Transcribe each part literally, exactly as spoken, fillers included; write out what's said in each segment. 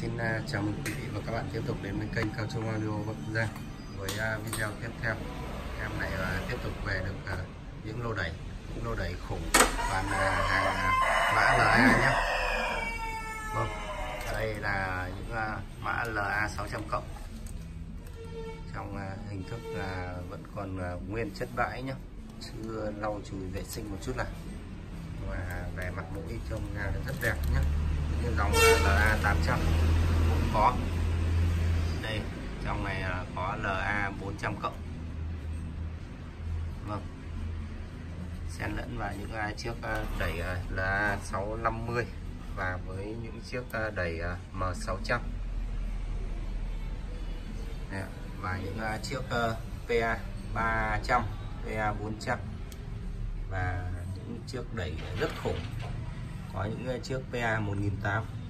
Xin uh, chào mừng quý vị và các bạn tiếp tục đến với kênh Cao Trung Audio Bắc Giang. Với uh, video tiếp theo, em lại uh, tiếp tục về được uh, những lô đẩy, những lô đẩy khủng toàn uh, hàng uh, mã lờ a nhé. Vâng, đây là những uh, mã lờ a sáu trăm cộng trong uh, hình thức là uh, vẫn còn uh, nguyên chất bãi nhé, chưa lau chùi vệ sinh một chút nào. Và về mặt mũi trông uh, rất đẹp nhé. Như dòng lờ a tám trăm cũng có. Đây, trong này có lờ a bốn trăm cộng. Vâng. Xen lẫn vào những chiếc đẩy lờ a sáu năm mươi và với những chiếc đẩy M sáu trăm. Đây, và những chiếc pê a ba trăm, pê a bốn trăm và những chiếc đẩy rất khủng. Có những chiếc pê a một nghìn tám trăm.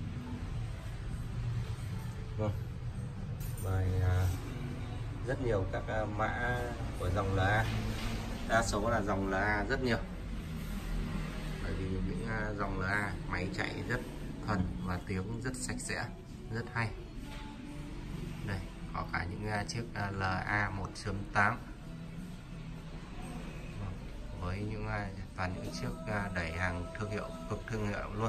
Vâng. Và rất nhiều các mã của dòng lờ a. Đa số là dòng lờ a rất nhiều. Bởi vì những dòng lờ a máy chạy rất thuần và tiếng rất sạch sẽ, rất hay. Đây, có cả những chiếc lờ a một chấm tám với những toàn những chiếc đẩy hàng thương hiệu, cực thương hiệu luôn.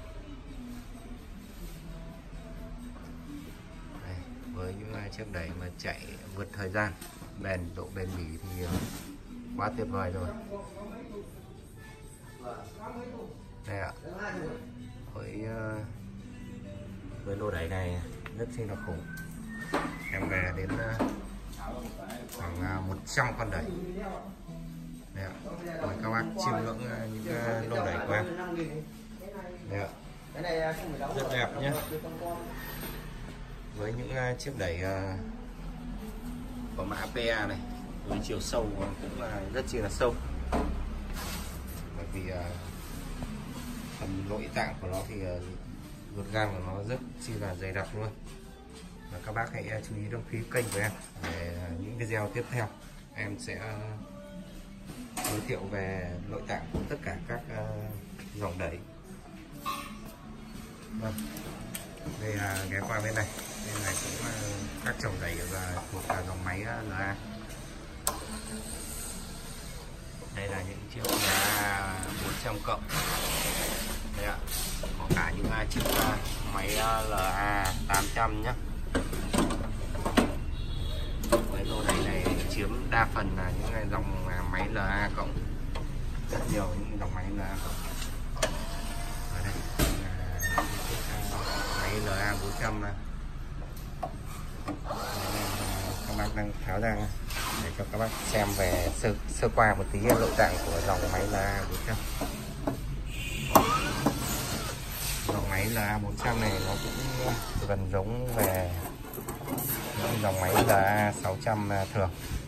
Đây, với những chiếc đẩy mà chạy vượt thời gian, bền độ bền bỉ thì quá tuyệt vời rồi. Đây ạ, với với lô đẩy này rất chi là khủng. Em về đến khoảng một trăm con đẩy. Đây ạ. Mời các bác chiêm ngưỡng những uh, lô đẩy của em. Đây ạ. Rất đẹp nhé. Với những uh, chiếc đẩy uh, của mã pê a này, với chiều sâu cũng uh, rất chi là sâu. Bởi vì uh, phần nội tạng của nó thì uh, ruột gan của nó rất chi là dày đặc luôn. Và các bác hãy uh, chú ý đăng ký kênh của em để uh, những video tiếp theo em sẽ uh, giới thiệu về nội tạng của tất cả các uh, dòng đẩy. Vâng, đây là ghé qua bên này, bên này cũng uh, các chồng đẩy và thuộc là dòng máy uh, lờ a. Đây là những chiếc lờ a bốn trăm cộng. Đây ạ, có cả những uh, chiếc uh, máy uh, lờ a tám trăm nhé. Với lô đẩy này chiếm đa phần là những dòng máy lờ a cộng, rất nhiều những dòng máy lờ a cộng. Ở đây là máy lờ a bốn trăm này. Các bác đang tháo ra để cho các bác xem về sơ, sơ qua một tí nội tạng của dòng máy lờ a bốn trăm. Dòng máy lờ a bốn trăm này nó cũng gần giống về những dòng máy lờ a sáu trăm thường.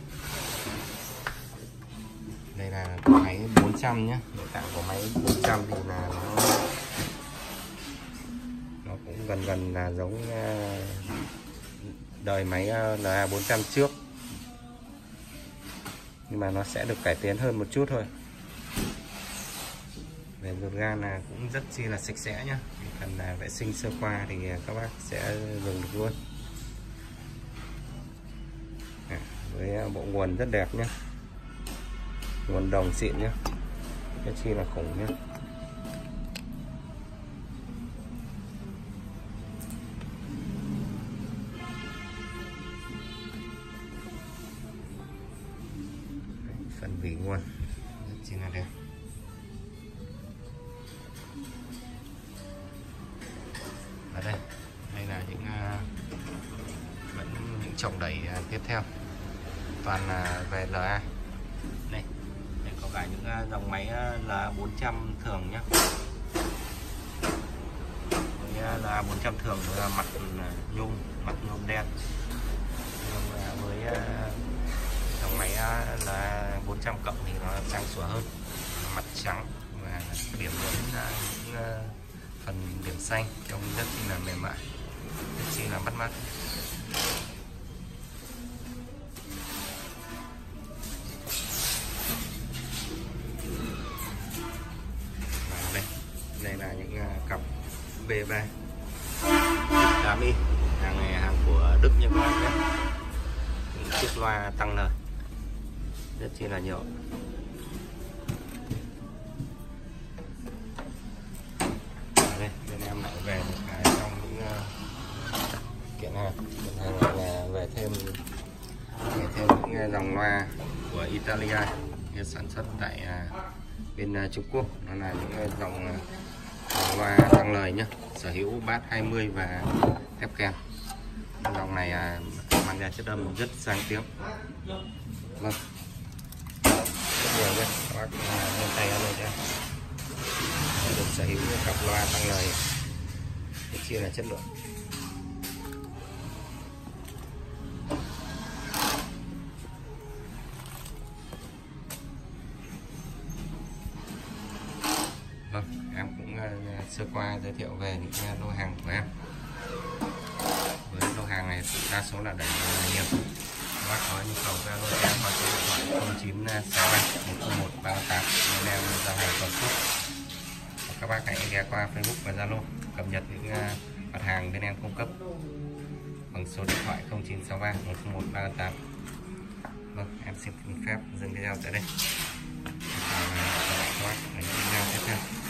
Đây là máy bốn trăm nhé. Nội tạng của máy bốn trăm thì là nó nó cũng gần gần là giống đời máy lờ a bốn trăm trước, nhưng mà nó sẽ được cải tiến hơn một chút thôi. Về ruột gan là cũng rất chi là sạch sẽ nhé. Phần là vệ sinh sơ qua thì các bác sẽ dùng được luôn. À, với bộ nguồn rất đẹp nhé, nguồn đồng xịn nhé, rất chi là khủng nhé. Phần vỉ nguồn rất chi là đẹp. Ở đây, đây là những uh, vẫn những chồng đẩy uh, tiếp theo, toàn là uh, về lờ a. Đây, đây có cả những uh, dòng máy uh, lờ a bốn trăm thường nhé. Với uh, lờ a bốn trăm thường là mặt uh, nhôm, mặt nhôm đen. Nhưng uh, với uh, dòng máy uh, lờ a bốn trăm cộng thì nó sáng sủa hơn, mặt trắng và điểm nhấn uh, những uh, phần điểm xanh trông rất chi là mềm mại, rất chi là bắt mắt. Và đây, đây là những uh, cặp B ba tám inch, hàng này hàng của Đức nha các bạn nhé. Chiếc loa tăng lời rất chi là nhiều. Đây, bên em lại về một cái trong những uh, kiện hàng kiện hàng này là về thêm về thêm những dòng loa của Italia được sản xuất tại uh, bên uh, Trung Quốc. Nó là những uh, dòng, uh, dòng loa tăng lời nhé, sở hữu bass hai mươi và thép kèm. Dòng này uh, mang ra chất âm rất sang tiếng. Vâng, rất nhiều nhé, các bác lên tay ở đây nhé. Được sở hữu những cặp loa tăng lời rất chia là chất lượng. Vâng, em cũng uh, sơ qua giới thiệu về những uh, lô hàng của em. Với lô hàng này đa số là đẩy uh, nhiều. Các bác có nhu cầu Zalo cho em hoặc số điện thoại không chín sáu ba một không một ba tám nên em giao hàng toàn quốc. Các bác hãy ghé qua Facebook và Zalo cập nhật những uh, mặt hàng bên em cung cấp bằng số điện thoại không chín sáu ba một không một ba tám. Vâng, em xin phép dừng video tại đây. Và hẹn gặp lại các bác ở những video tiếp theo.